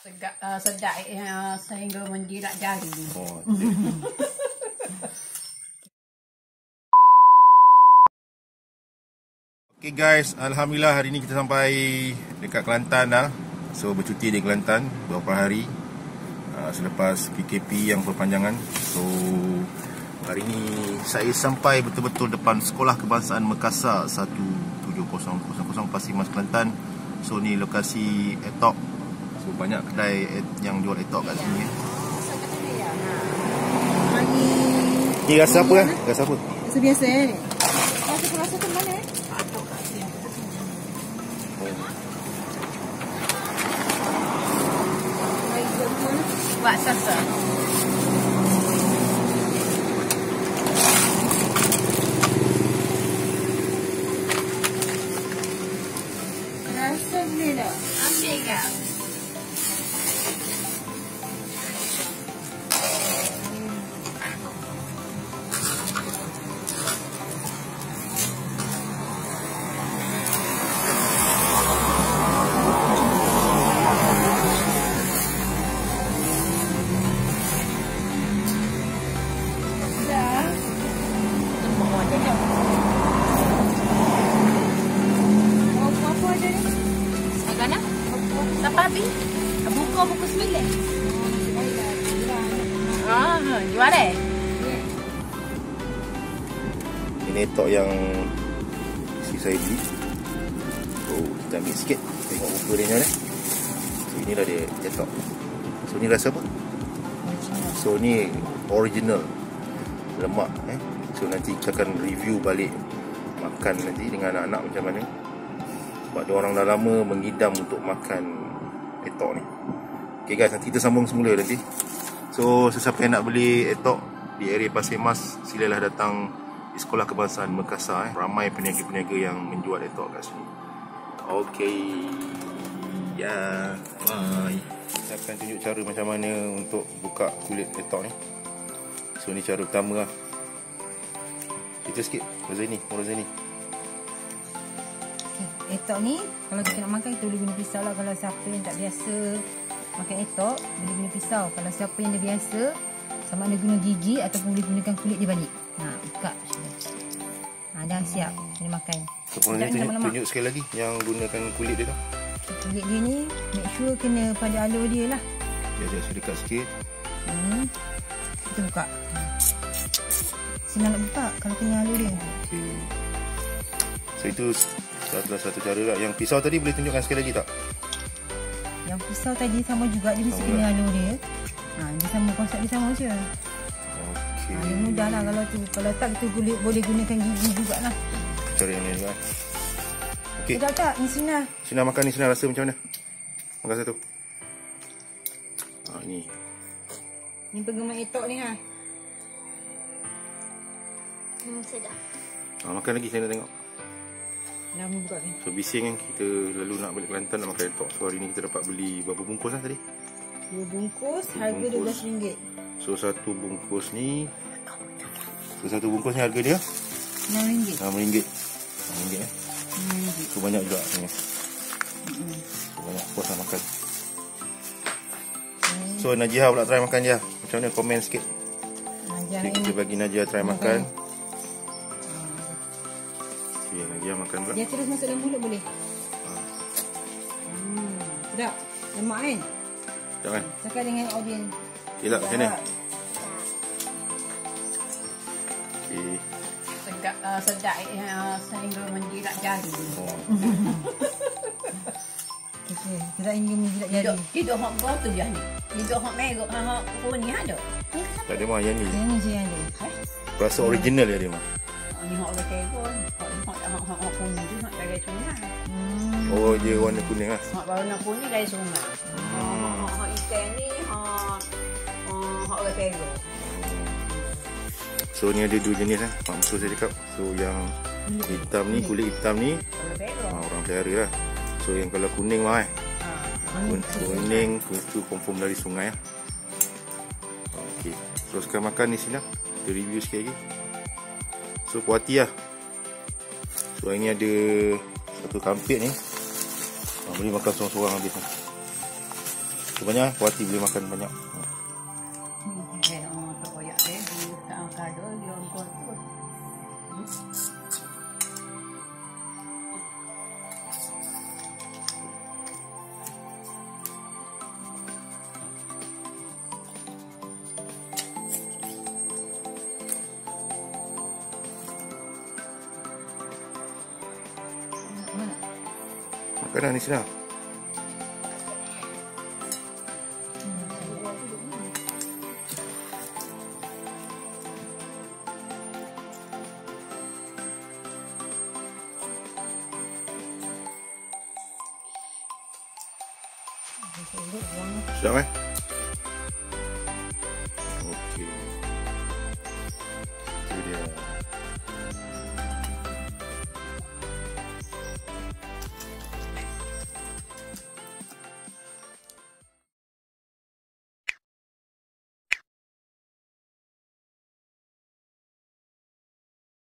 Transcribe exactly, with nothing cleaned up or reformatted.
Segak, uh, sedap uh, sehingga menjilat jari. Oh, okay guys, alhamdulillah hari ni kita sampai dekat Kelantan dah. So bercuti di Kelantan beberapa hari uh, selepas P K P yang berpanjangan. So hari ni saya sampai betul-betul depan Sekolah Kebangsaan Makassar satu tujuh kosong kosong Pasir Mas Kelantan. So ni lokasi etok. So banyak kedai yang jual etok kat sini. Ni rasa apa eh? Rasa apa? Rasa biasa eh. Rasa rasa tu mana eh? Buat sasa. Rasa boleh tak? Ambil ke? Tapi buka pukul sembilan. Ah, jual eh? Ini etok yang si saya beli. So kita ambil sikit. Tengok muka dia ni. So inilah dia etok. So ni rasa apa? So ni original lemak eh. So nanti kita akan review balik makan nanti dengan anak-anak macam mana. Sebab dia orang dah lama mengidam untuk makan etok ni. Okay guys, nanti kita sambung semula nanti. So sesiapa yang nak beli etok di area Pasir Mas, silalah datang di Sekolah Kebangsaan Makassar eh. Ramai peniaga-peniaga yang menjual etok kat sini. Okay. Ya, yeah. Bye. Saya akan tunjuk cara macam mana untuk buka kulit etok ni. So ni cara pertama lah. Cerita sikit Rozani, Rozani. Etok ni kalau kita nak makan kita boleh guna pisau lah. Kalau siapa yang tak biasa makan etok boleh guna pisau. Kalau siapa yang dah biasa sama ada guna gigi ataupun boleh gunakan kulit dia balik. Ha, buka macam ni. Ha, dah siap boleh makan. So tunjuk, tunjuk, tunjuk sekali lagi yang gunakan kulit dia tu. Kulit dia ni make sure kena pada alur dia lah. Dia ada sedekat sikit. Hmm. Kita buka. Senang nak buka kalau kena alur dia. Okay. So itu adalah satu cara lah. Yang pisau tadi boleh tunjukkan sekali lagi tak? Yang pisau tadi sama juga, dia mesti kena alur dia. Ha, dia sama, konsep dia sama je. Okey. Ha, dia mudah lah kalau tu. Kalau tak kita boleh, boleh gunakan gigi jugalah. Cara yang ni juga. Okey. Tak tak, ni Sina. Sina makan ni, Sina rasa macam mana? Makan satu. Ha, ni. Ni penggemar etok ni ha. Hmm, sedap. Ha, makan lagi, saya nak tengok. Lama buka ni. So bising kan, kita lalu nak balik Kelantan nak makan etok. So hari ni kita dapat beli berapa bungkus lah tadi? Dua bungkus, Dua harga bungkus. dua belas ringgit. So satu bungkus ni, so satu bungkus ni harga dia enam ringgit. enam ringgit. enam ringgit eh. enam ringgit. So banyak juga ni. Hmm. So banyak puas lah makan. So Najihah pula try makan je. Macam mana, komen sikit. Najihah Okay, kita bagi Najihah try makan. Okay, Najihah makan pula. Dia terus masuk dalam mulut boleh. Ha. Hmm, sedap. Lemak kan? Jangan. Cakap dengan audien. Okay tak, macam mana? Okay. Segak, uh, sedap uh, sehingga menjilat jari. Oh. Okey, sedap hingga menjilat jari. Hidup, hidup hok gua tu je ni. Hidup hok merah, hok kuning ada. Ni kan Tak ada mah yang ni. Yang ni je yang ada. eh? Rasa original dia dia mah. Ni hok ketegon. Hok hok hok hok kuning tu hok dari sungai. Hmm. Oh, dia warna kuning lah. Hok warna kuning dari sungai. Hok hok hok ikan ni hok hok ketegon. So ni ada dua jenis lah. Mak musuh saya cakap. So yang hitam ni, kulit hitam ni ha, orang pelihara lah. So yang kalau kuning mah eh. Kuning itu confirm dari sungai lah. Okey. Teruskan makan ni sini. Kita review sikit lagi. So puas hati lah. So ini ada satu kampit ni. Ha, boleh makan seorang-seorang habis lah. Sebenarnya Puan Hati boleh makan banyak. Makanan ni sedap. Sedap eh? Okey. Itu dia.